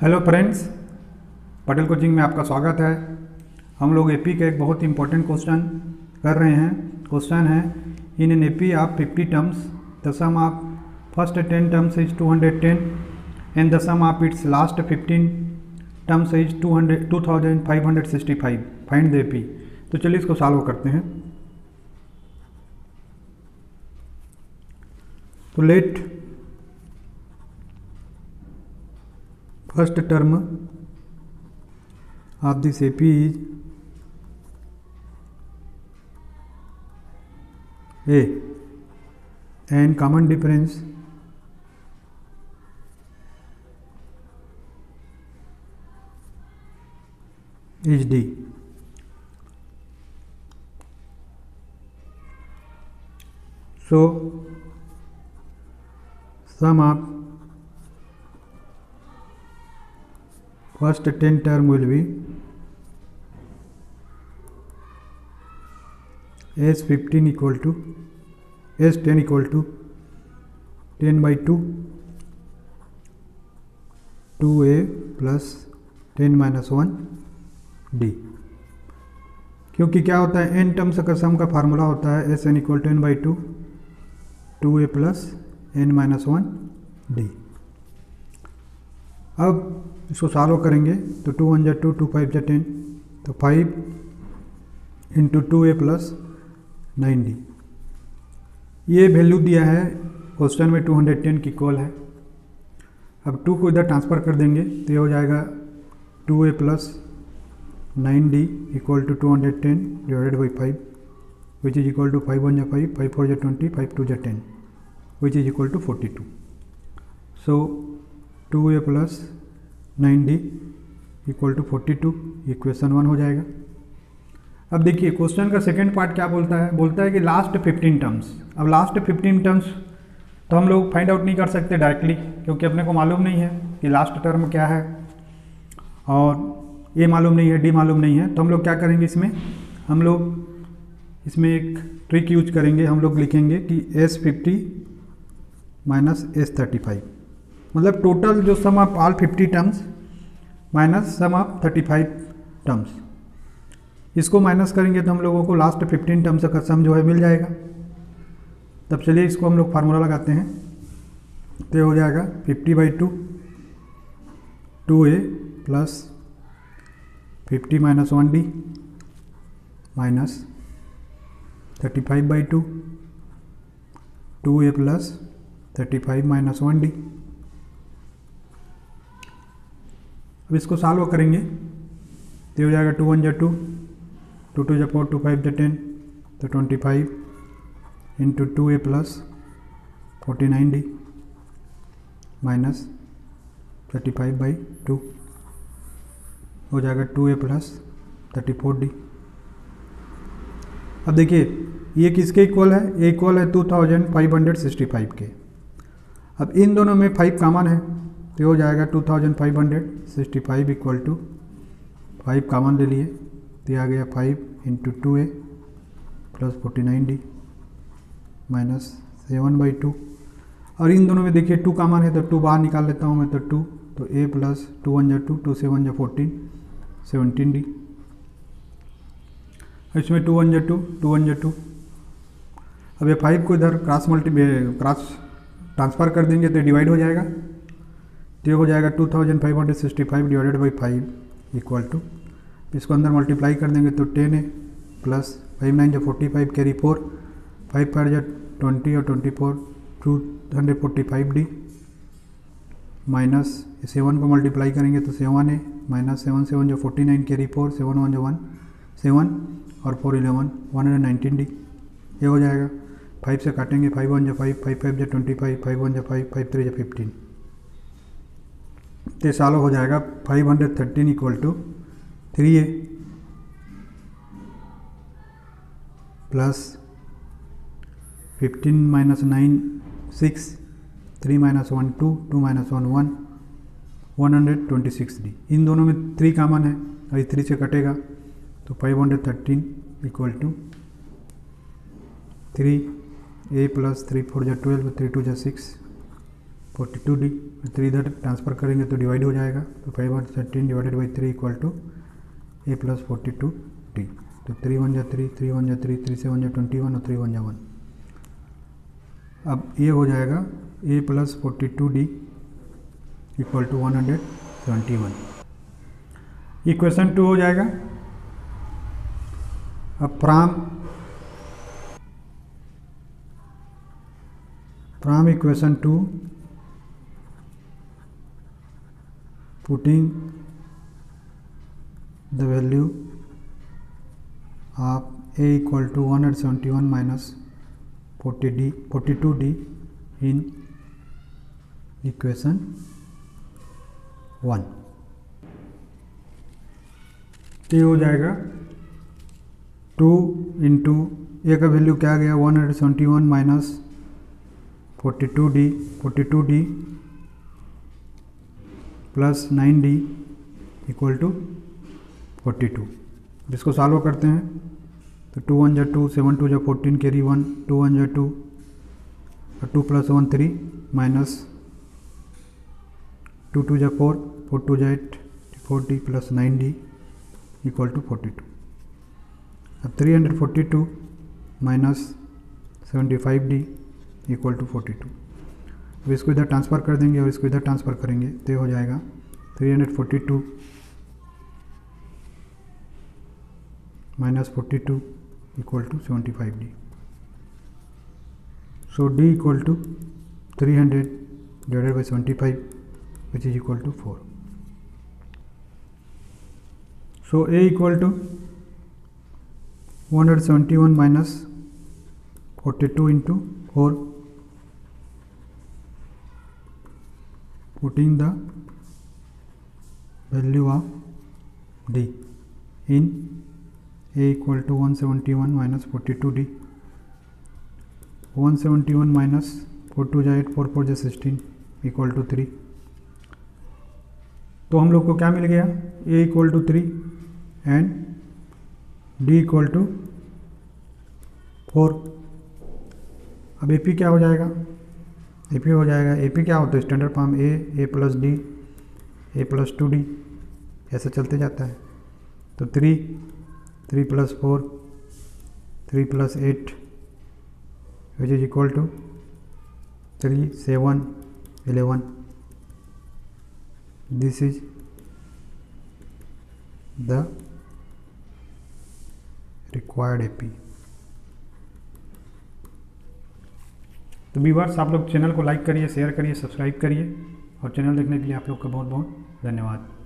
Hello friends, Patel coaching में आपका स्वागत है। हम लोग एपी का एक बहुत इंपॉर्टेंट क्वेश्चन कर रहे हैं। क्वेश्चन है, in an AP of 50 terms the sum of first 10 terms is 210 and the sum of its last 15 terms is 2565। Find the AP. तो चलिए इसको सॉल्व करते हैं। तो let first term of this AP is A and common difference is D. So sum of first 10 term will be S15 equal to S10 equal to 10 by 2 2A plus 10 minus 1 D। क्योंकि क्या होता है, n terms का सम का formula होता है Sn equal to 10 by 2 2A plus n minus 1 D। अब इसको सॉल्व करेंगे तो 2 1 2 2 5 10, तो 5 इंटू 2A प्लस 9D। ये वैल्यू दिया है क्वेश्चन में 210 की इक्वल है। अब 2 को इधर ट्रांसफ़र कर देंगे तो ये हो जाएगा 2A plus 9D equal to 210 divided by 5 which is equal to 5 1 5 5 4 20 5 2 10 which is equal to 42। So 2A plus 9D equal to 42 equation 1 हो जाएगा। अब देखिए क्वेश्चन का सेकेंड पार्ट क्या बोलता है, बोलता है कि लास्ट 15 टर्म्स। अब लास्ट 15 टर्म्स तो हम लोग फाइंड आउट नहीं कर सकते डायरेक्टली, क्योंकि अपने को मालूम नहीं है कि लास्ट टर्म क्या है और ए मालूम नहीं है, डी मालूम नहीं है। तो हम लोग क्या करेंगे, हम लोग इसमें एक ट्रिक यूज करेंगे। हम लोग लिखेंगे कि S50 माइनस S35, मतलब टोटल जो sum of all 50 terms minus sum of 35 terms, इसको माइनस करेंगे तो हम लोगों को लास्ट 15 टर्म्स का सम जो है मिल जाएगा। तब चलिए इसको हम लोग फार्मूला लगाते हैं। तो ये हो जाएगा 50 by 2 2A plus 50 minus 1D minus 35 by 2 2A plus 35 minus 1D। अब इसको सॉल्व करेंगे तो हो जाएगा 2 1 2 2 2 4 2 5 10, तो 25 into 2A plus 49D minus 35 by 2 हो जाएगा 2A प्लस 34D। अब देखिए ये किसके इक्वल है, ये इक्वल है 2565 के। अब इन दोनों में 5 कॉमन है तो हो जाएगा 2565 इक्वल टू 5 कॉमन ले लिए तो आ गया 5 into 2A plus 49D minus 7 by 2। और इन दोनों में देखिए 2 कॉमन है तो 2 बाहर निकाल लेता हूँ मैं, तो 2 तो A प्लस 2 1 2 2 7 14 17D। इसमें 2 1 2 2 1 2। अब ये 5 को इधर क्रॉस ट्रांसफ़र कर देंगे तो डिवाइड हो जाएगा, तो हो जाएगा 2565 डिवाइडेड बाई 5 इक्वल टू, इसको अंदर मल्टीप्लाई कर देंगे तो 10A प्लस 5 9 45 कैरी 4 5 5 20 और 24 245D माइनस 7 को मल्टीप्लाई करेंगे तो 7A माइनस 7 7 49 कैरी 4 7 1 1 7 और 4 11 119D। ये हो जाएगा 5 से काटेंगे 5 1 5 5 5 25 5 1 5 5 3 15, तो सॉल्व हो जाएगा 513 equal to 3A plus 15 minus 9 6 3 minus 1 2 2 minus 1 1 126D। इन दोनों में 3 कॉमन है और ये 3 से कटेगा तो 513 equal to 3 a plus 3 4 12 3 2 6 42D, 3 इधर ट्रांसफ़र करेंगे तो डिवाइड हो जाएगा, तो 5/13 divided by 3 equal to A plus 42D। तो 3 1 जा 3, 3 1 जा 3, 3 से 1 जा 21 और 3 1 जा 1। अब ये हो जाएगा A plus 42D equal to 171। Equation 2 हो जाएगा। अब from equation 2 putting the value of A equal to 171 minus 42D in equation 1। ये हो जाएगा 2 इंटू ए का वैल्यू क्या आ गया 171 minus 42D plus 9D equal to 42। जिसको सॉल्व करते हैं तो 2 1 जा 2, 7 2 जा 14, कैरी 1, 2 1 जा 2 और 2 प्लस 1 3 माइनस 2 2 जा 4, 4 2 जा 8, 40 प्लस 9D इक्वल टू 42। अब 342 माइनस 75D इक्वल टू 42। अब इसको इधर ट्रांसफ़र कर देंगे और इसको इधर ट्रांसफ़र करेंगे तो हो जाएगा 342 minus 42 equal to 75D। So D equal to 300 divided by 75 which is equal to 4। So A equal to 171 minus 42 into 4, putting the value of D in A equal to 171 minus 42D। 171 minus 4 2 जा 8, 4 4 जा 16 equal to 3। तो हम लोग को क्या मिल गया A equal to 3 and D equal to 4। अब AP क्या हो जाएगा, AP हो जाएगा, AP क्या होता है standard form A plus D, A plus 2D ऐसे चलते जाता है। तो 3 plus 4, 3 plus 8 which is equal to 3 7 11। This is the required AP। तो व्यूअर्स आप लोग चैनल को लाइक करिए, शेयर करिए, सब्सक्राइब करिए और चैनल देखने के लिए आप लोग का बहुत बहुत धन्यवाद।